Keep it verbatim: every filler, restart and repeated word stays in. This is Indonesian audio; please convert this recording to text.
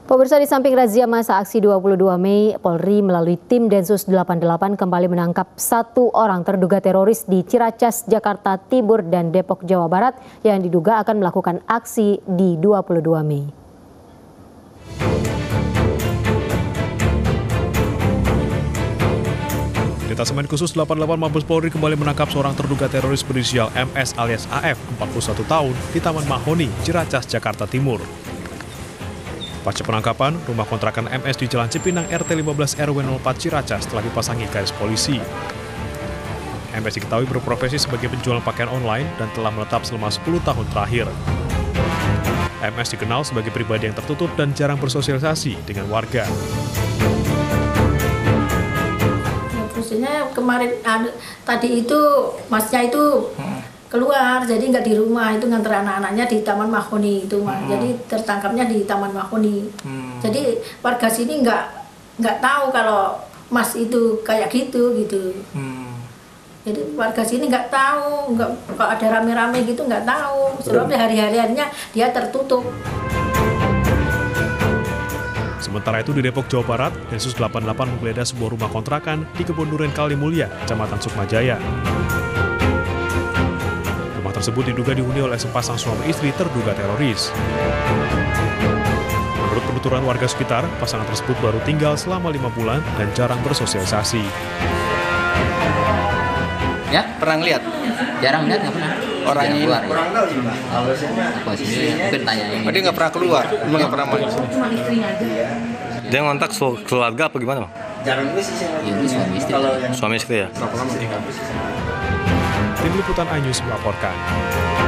Pemirsa, di samping razia masa aksi dua puluh dua Mei, Polri melalui tim Densus delapan puluh delapan kembali menangkap satu orang terduga teroris di Ciracas, Jakarta Timur dan Depok, Jawa Barat yang diduga akan melakukan aksi di dua puluh dua Mei. Detasemen Khusus delapan puluh delapan Mabes Polri kembali menangkap seorang terduga teroris berinisial M S alias A F, empat puluh satu tahun, di Taman Mahoni, Ciracas, Jakarta Timur. Pasca penangkapan, rumah kontrakan M S di Jalan Cipinang R T lima belas R W nol empat Ciracas telah dipasangi garis polisi. M S diketahui berprofesi sebagai penjual pakaian online dan telah menetap selama sepuluh tahun terakhir. M S dikenal sebagai pribadi yang tertutup dan jarang bersosialisasi dengan warga. Maksudnya kemarin tadi itu masnya itu keluar, jadi nggak di rumah, itu nganter anak-anaknya di Taman Mahoni itu, hmm. jadi tertangkapnya di Taman Mahoni. Hmm. Jadi warga sini nggak nggak tahu kalau Mas itu kayak gitu gitu. Hmm. Jadi warga sini nggak tahu, nggak kalau ada rame-rame gitu nggak tahu, sebabnya hari-hariannya dia tertutup. Sementara itu di Depok, Jawa Barat, Densus delapan puluh delapan menggeledah sebuah rumah kontrakan di Kebun Duren Kalimulya, Kecamatan Sukmajaya. Rumah tersebut diduga dihuni oleh sepasang suami istri terduga teroris. Menurut penuturan warga sekitar, pasangan tersebut baru tinggal selama lima bulan dan jarang bersosialisasi. Ya, pernah lihat? Jarang lihat, nggak pernah. Orangnya ini? Keluar, kurang tahu juga. Aku sendiri mungkin tanya ini. Oh, dia nggak pernah keluar, emang nggak pernah main. Dia ngontak keluarga apa gimana, Bang? Jarang juga sih saya. Ini suami istri. Suami istri ya? Tim Liputan iNews melaporkan.